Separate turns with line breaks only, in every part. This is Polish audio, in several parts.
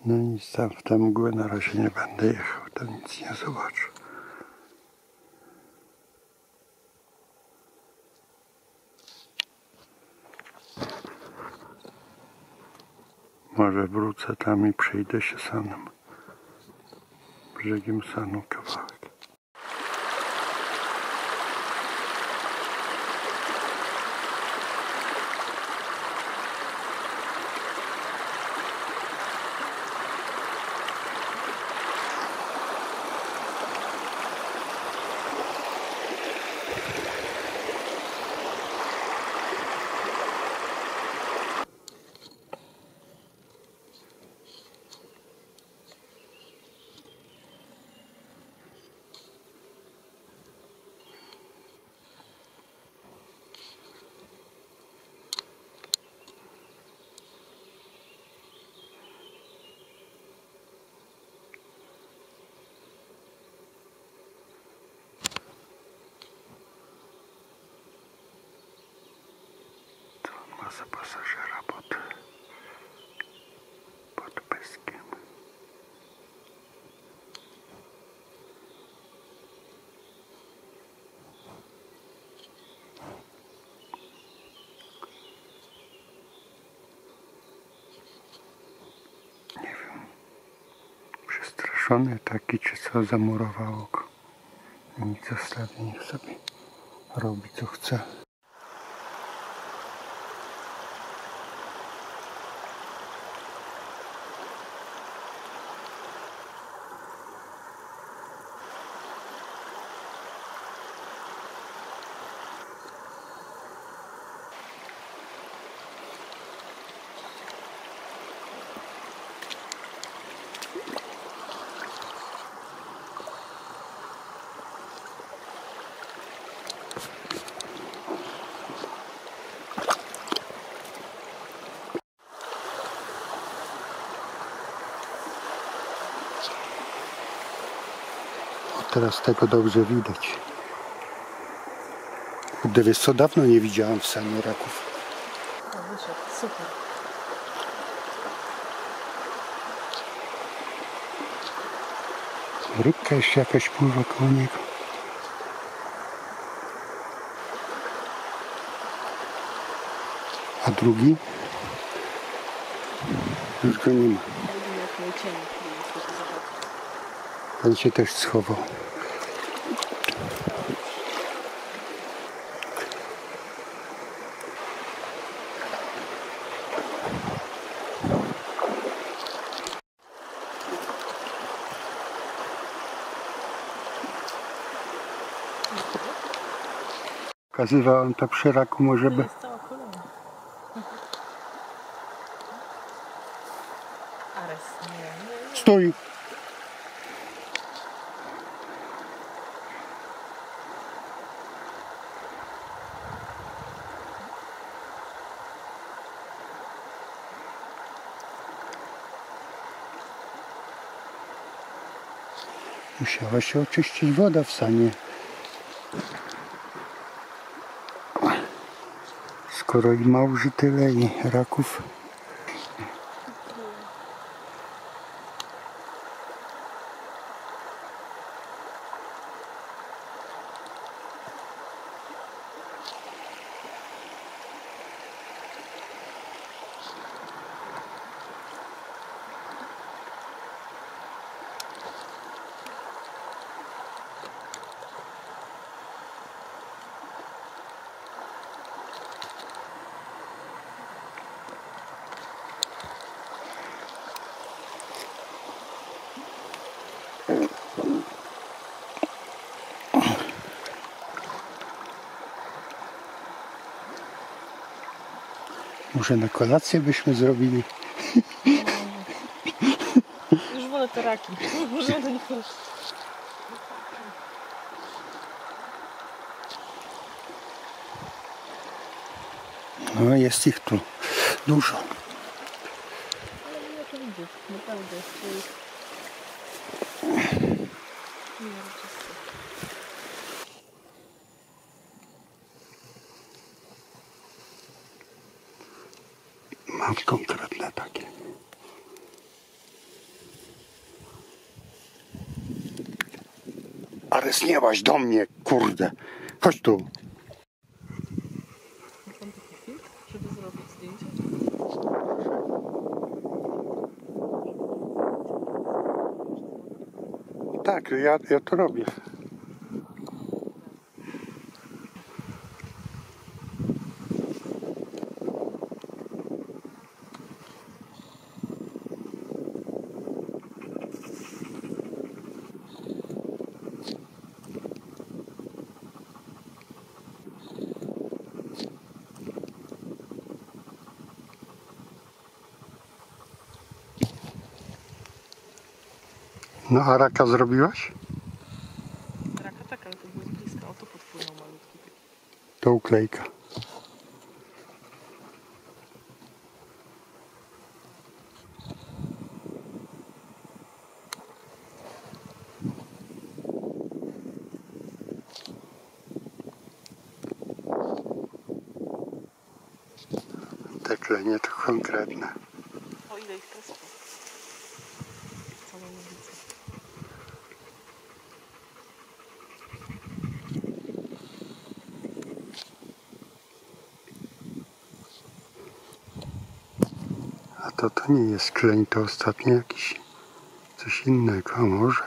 No nic, tam w tę mgłę na razie nie będę jechał, tam nic nie zobaczę. Może wrócę tam i przejdę się Sanem. Brzegiem Sanu kawałek. Masa pasażera pod pyskiem. Nie wiem, przestraszony taki czy co, zamurowało go. Nic zostawi, niech sobie robi co chce. Teraz tego dobrze widać. Wiesz co, dawno nie widziałam w Sanie raków.
O, wyszedł, super.
Rybka jeszcze jakaś pływa koło niego. A drugi? Już go nie ma. Ten się też schował. Pokazywałem to przy raku, może by...
Jest cała kolana. Ares, nie.
Stój! Musiała się oczyścić woda w Sanie. Skoro i małży tyle i raków. Może na kolację byśmy zrobili?
Już wolę te raki. Może do nich już.
No jest ich tu dużo.
Ale nie to widzieć, naprawdę.
Mam konkretne takie. jest, nie łaź do mnie, kurde. Chodź tu.
Ma pan taki filtr, żeby zrobić zdjęcie?
Tak, ja to robię. No a raka zrobiłaś?
Raka tak, ale to było z bliska. O, tu podpłynął malutki.
To uklejka. Te klenie to konkretne.
O, ile ich teraz? Całą ulicę.
A to nie jest kleń, to ostatnio jakiś coś innego, a może?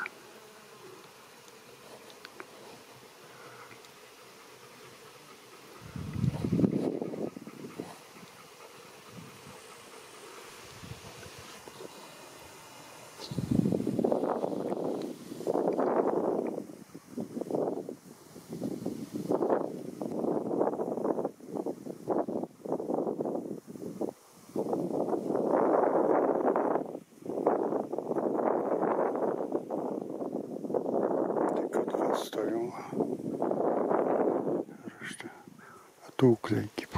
Tylko dwa stoją, a reszta. A tu uklejki